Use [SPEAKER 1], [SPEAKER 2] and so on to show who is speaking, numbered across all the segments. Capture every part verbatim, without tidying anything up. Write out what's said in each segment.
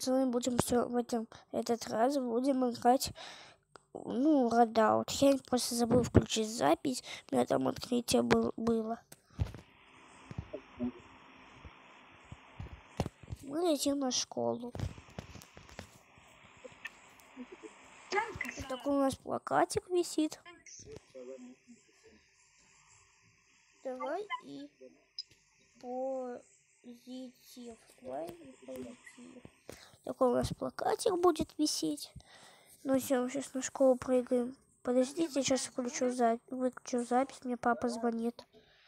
[SPEAKER 1] пацаны, будем все в этом этот раз будем играть, ну, Родаут. Я просто забыл включить запись, у меня там открытие был, было. Мы летим на школу. Вот такой у нас плакатик висит. Давай и позитив. Давай и позитив. Такой у нас плакатик будет висеть. Ну все, мы сейчас на школу прыгаем. Подождите, я сейчас включу запись, выключу запись, мне папа звонит.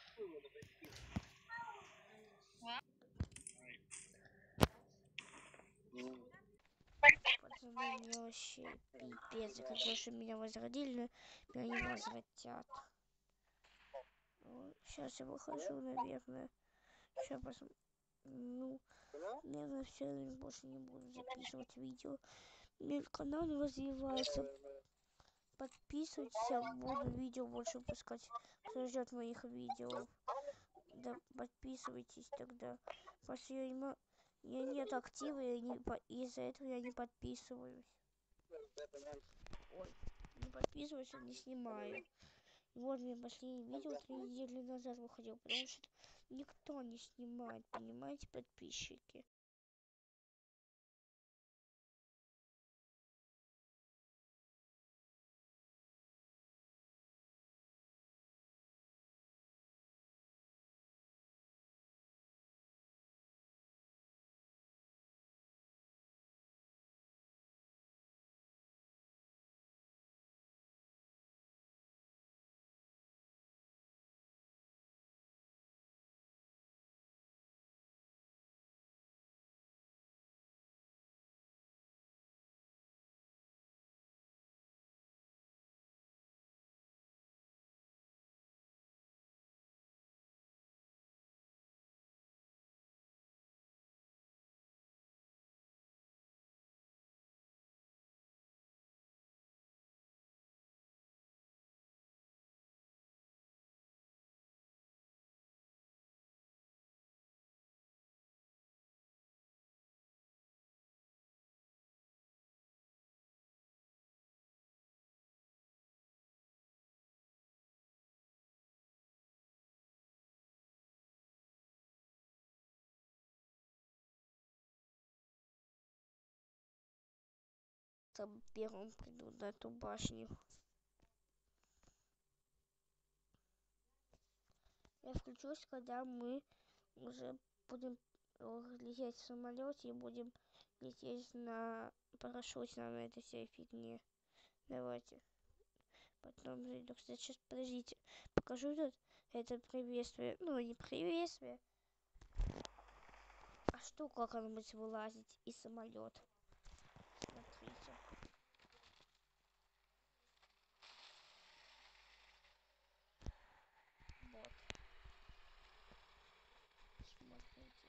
[SPEAKER 1] Пацаны, мне вообще пипец, как больше меня возродили, но меня не возвратят. Сейчас я выхожу, наверное. Сейчас посмотрим. Ну, наверное, все, я больше не буду записывать видео. У меня канал не развивается. Подписывайтесь, буду видео больше выпускать. Кто ждет моих видео. Да, подписывайтесь тогда. Просто я, не, я нет актива, я не, из-за этого я не подписываюсь. Ой, не подписываюсь, не снимаю. Вот мне последнее видео три недели назад выходил, потому что никто не снимает, понимаете, подписчики. Там первым приду на эту башню. Я включусь, когда мы уже будем лететь в самолете и будем лететь на парашюте на этой всей фигне. Давайте. Потом зайду. Кстати, сейчас подождите. Покажу тут это приветствие. Ну, не приветствие. А что, как оно будет вылазить из самолета? Смотрите. Вот. Смотрите.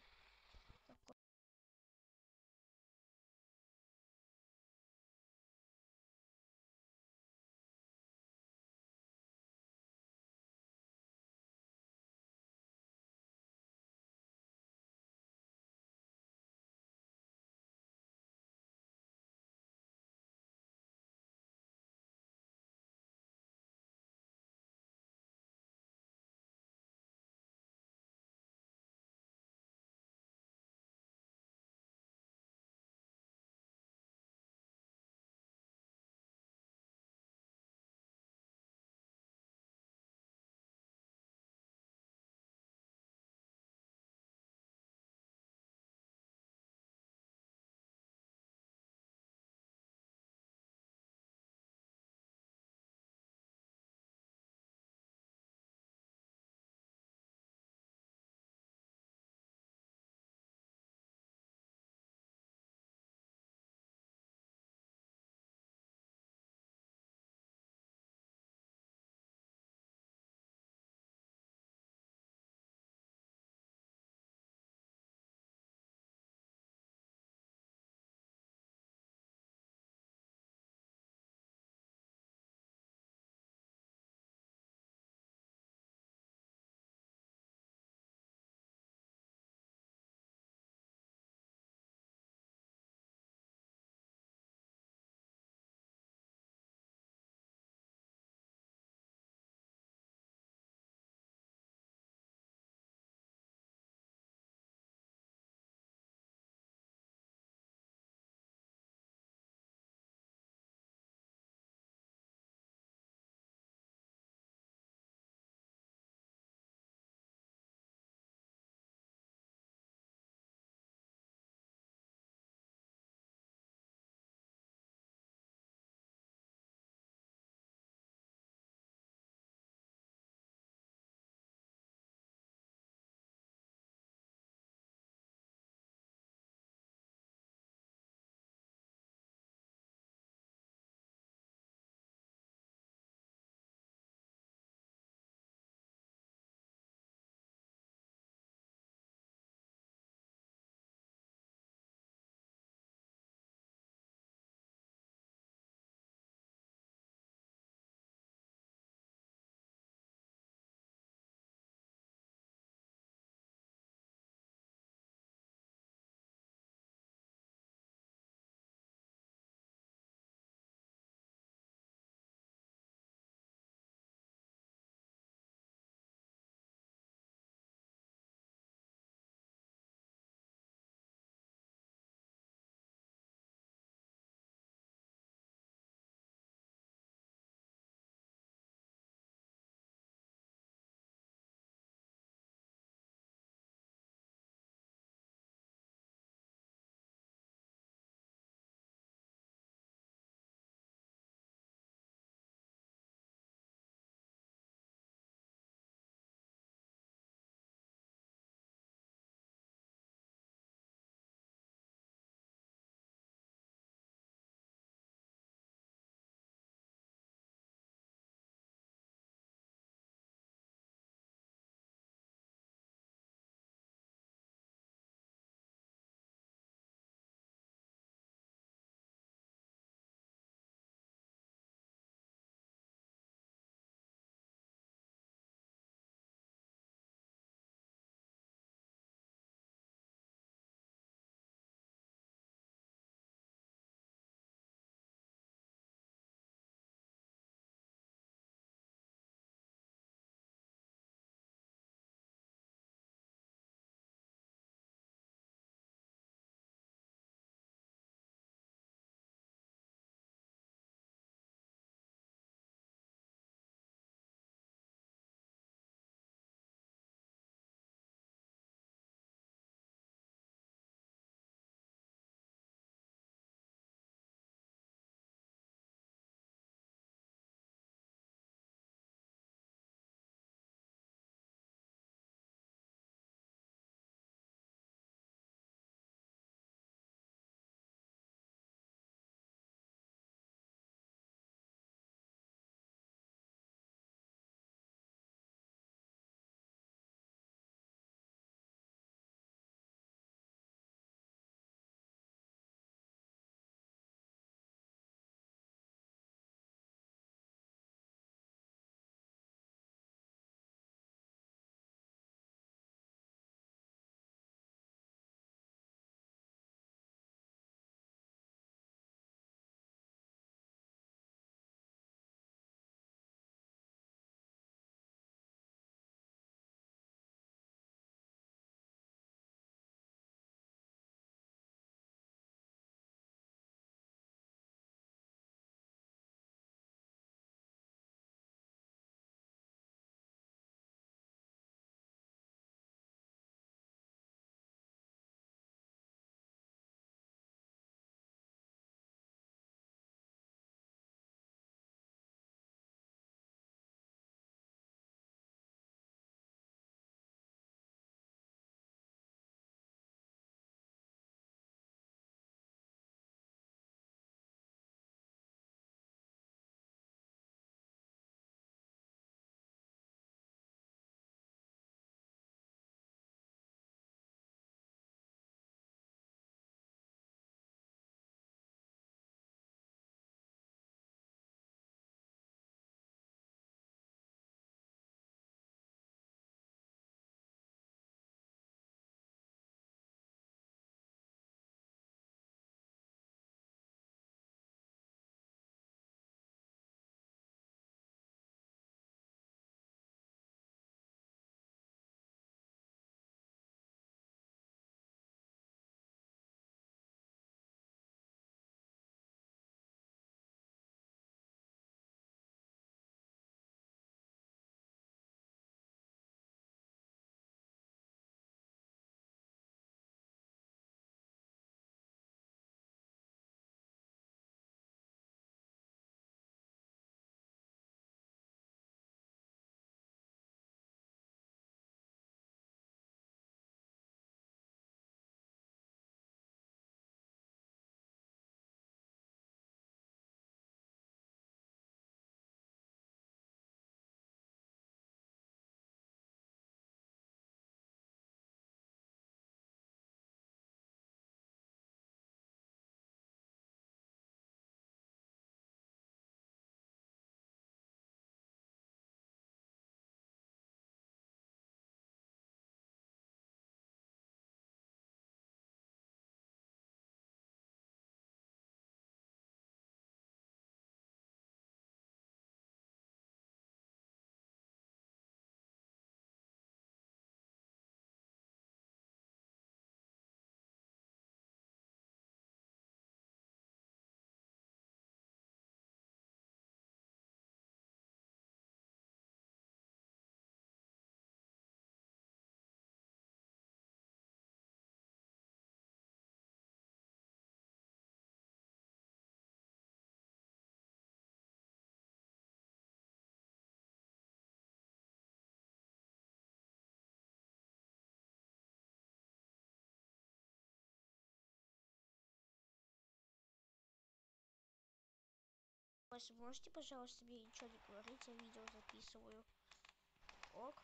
[SPEAKER 1] можете, пожалуйста, мне ничего не говорить, я видео записываю. Ок.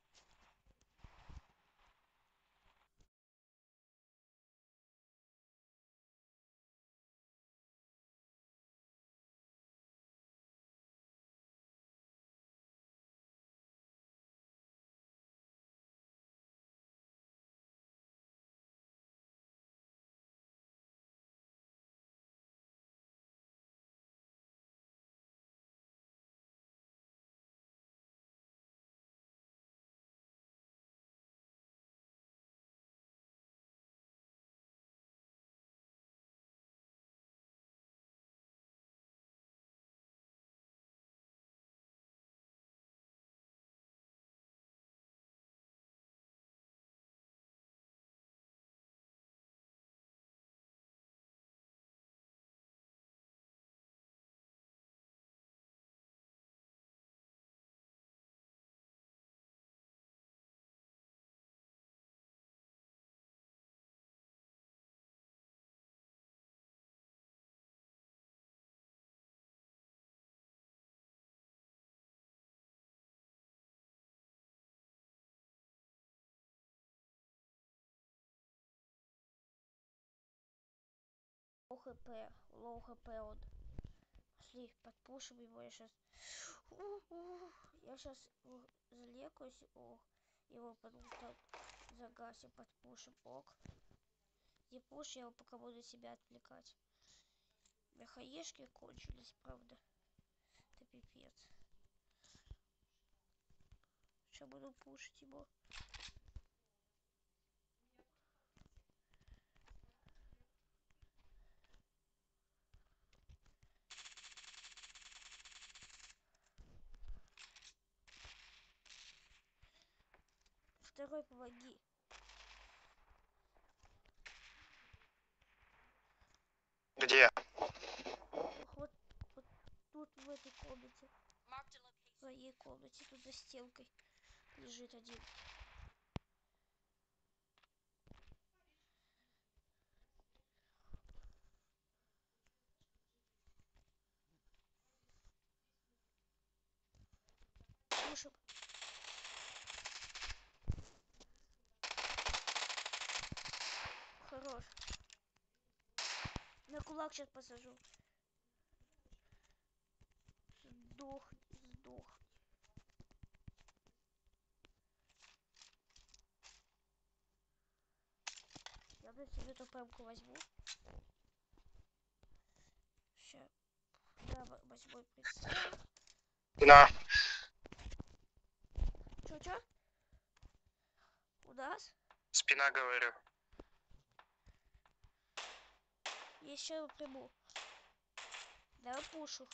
[SPEAKER 1] Лоу хп, лоу хп он. Пошли, подпушим его, я сейчас... Я сейчас залекаюсь, о, его потому загасим, подпушим, ок. Не пуш, я его пока буду себя отвлекать. Мехаешки кончились, правда. Это пипец. Сейчас буду пушить его. Второй, помоги.
[SPEAKER 2] Где?
[SPEAKER 1] Вот, вот тут, в этой комнате. В моей комнате, тут за стенкой лежит один. Пушим. Хорош. На кулак сейчас посажу. Сдох, сдох. Я на себе эту пэмку возьму. Сейчас. Да, восьмой прицел.
[SPEAKER 2] На.
[SPEAKER 1] Чё, чё? У нас?
[SPEAKER 2] Спина, говорю.
[SPEAKER 1] Я еще его приму. Давай пушу.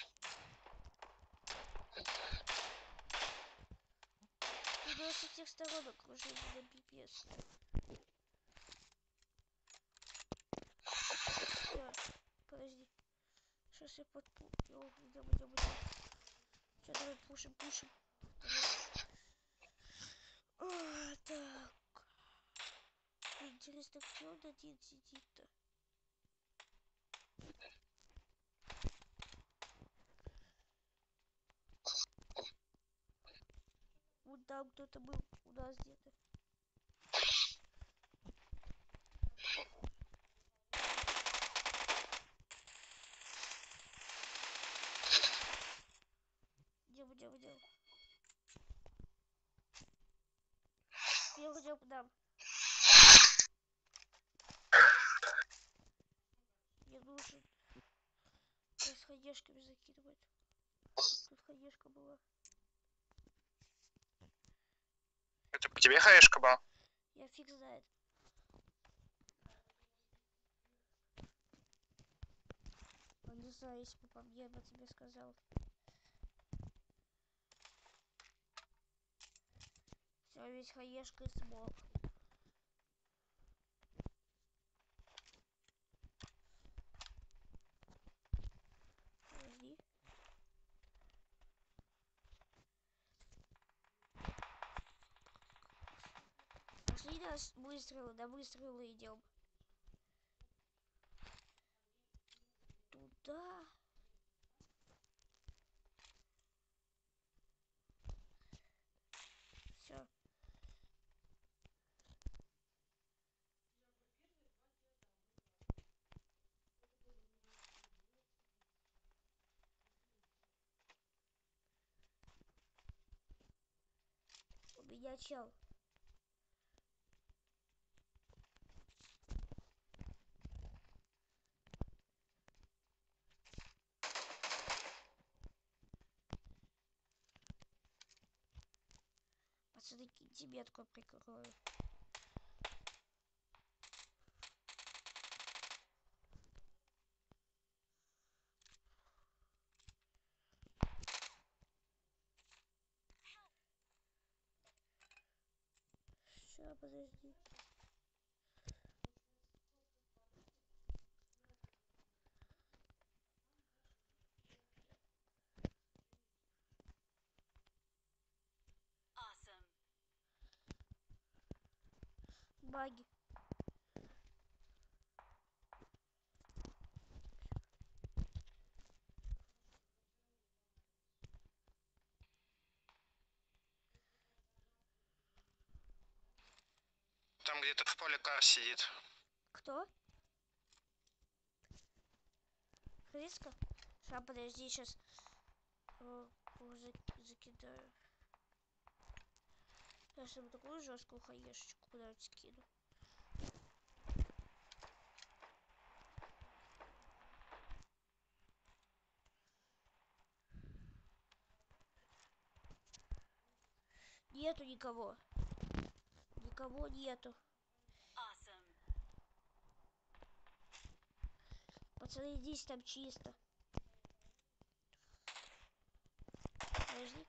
[SPEAKER 1] Тут нас со всех сторон окружение, да пипец. Всё, подожди. Сейчас я подпу... О, идем, идем, идем. Все, давай пушим, пушим. О, так. Интересно, где он один сидит-то? Вот там кто-то был у нас где-то. Идем, идем, идем. Идем, идем к нам. Мне нужен. С хаешками закидывать. Тут хаешка была.
[SPEAKER 2] Это к тебе хаешка была?
[SPEAKER 1] Я фиг знает. Ну, не знаю, если бы по мне, я бы тебе сказал. Все, весь хаешка и смог. Подожди. Пошли нас выстрелы, на выстрелы идем. Туда. меня чел. Пацаны, киньте метку, прикрою. Ща, подожди. Баги.
[SPEAKER 2] Там где-то в поле кар сидит.
[SPEAKER 1] Кто? Хриска? Ща, подожди, сейчас э, закидаю. Я себе такую жесткую хаешечку куда-нибудь скину. Нету никого. Никого нету. Пацаны, здесь там чисто. Подожди.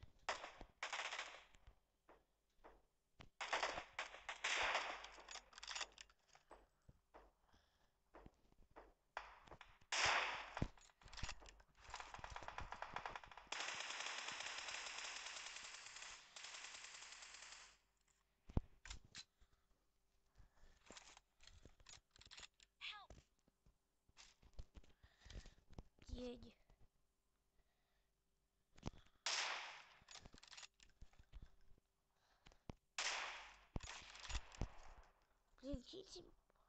[SPEAKER 1] Деньги. Блин, киньте.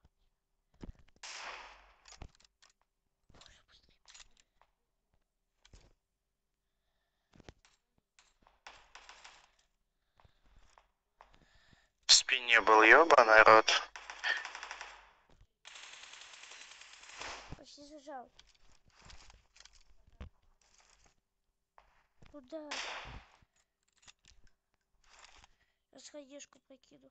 [SPEAKER 2] В спине был ёбаный рот.
[SPEAKER 1] Почти зажал. Куда? Расходишку покину.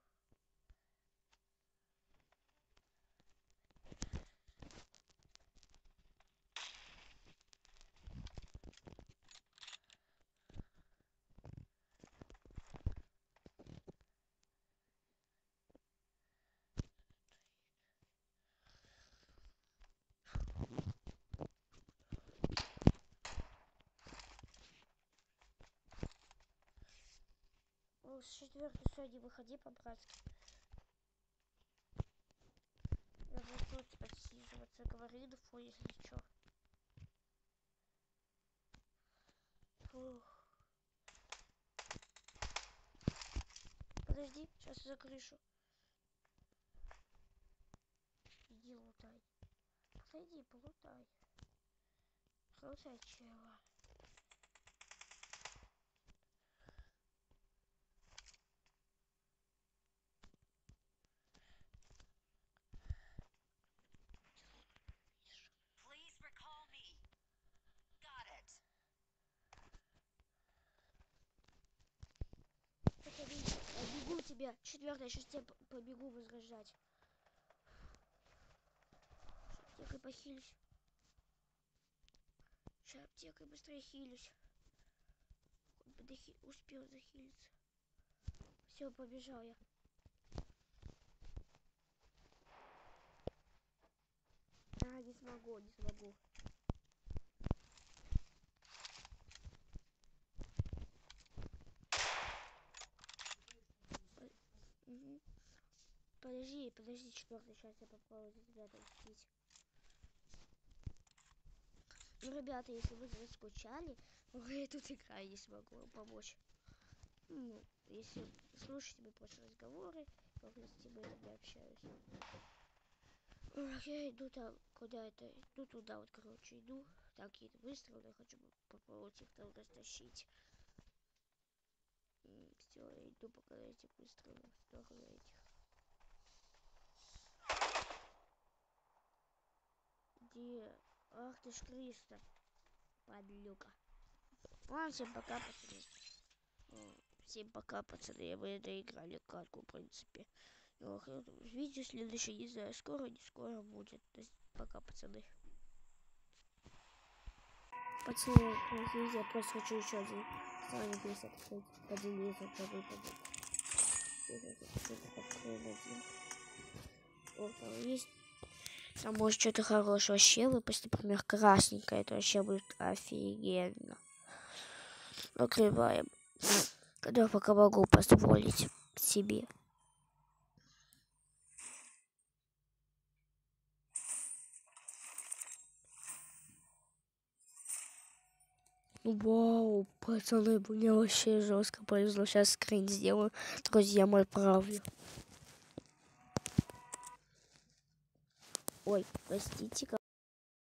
[SPEAKER 1] С четвертой сегодня выходи по-братски. Я буду тут подсиживаться, говори инфу, если чё. Фух. Подожди, сейчас за крышу. Иди лутай. Подойди, полутай. Лутай чела. Я бегу тебя. Четвертая, сейчас тебя побегу возрождать. Аптекой похилюсь. Сейчас аптекой быстрее хилюсь. Хоть бы дохи... успел захилиться. Все, побежал я. А, не смогу, не смогу. Угу. Подожди, подожди, четвертый, сейчас я попробую за тебя отомстить. Ну, ребята, если вы заскучали, я тут играю, не смогу вам помочь. Ну, если слушаете мои просто разговоры, как я с тиммейтами общаюсь. Я иду там, куда это, иду туда вот, короче, иду. Там какие-то выстрелы, я хочу попробовать их там растащить. Все, я иду пока этих быстро в сторону этих. Где? Ах ты ж Криста. Подлюка. Ладно, всем пока, пацаны. О, всем пока, пацаны. Вы доиграли катку, в принципе. Ох, видео следующее, не знаю, скоро, не скоро будет. Пока, пацаны. Пацаны, я просто хочу еще один странник здесь открыть. Поделиться, по выпаду. Я хочу открыть один. Вот, там есть. Там может что-то хорошее вообще выпасть, например, красненькое. Это вообще будет офигенно. Открываем. Когда пока могу позволить себе. Вау, пацаны, мне вообще жестко повезло. Сейчас скрин сделаю. Друзьям отправлю. Ой, простите.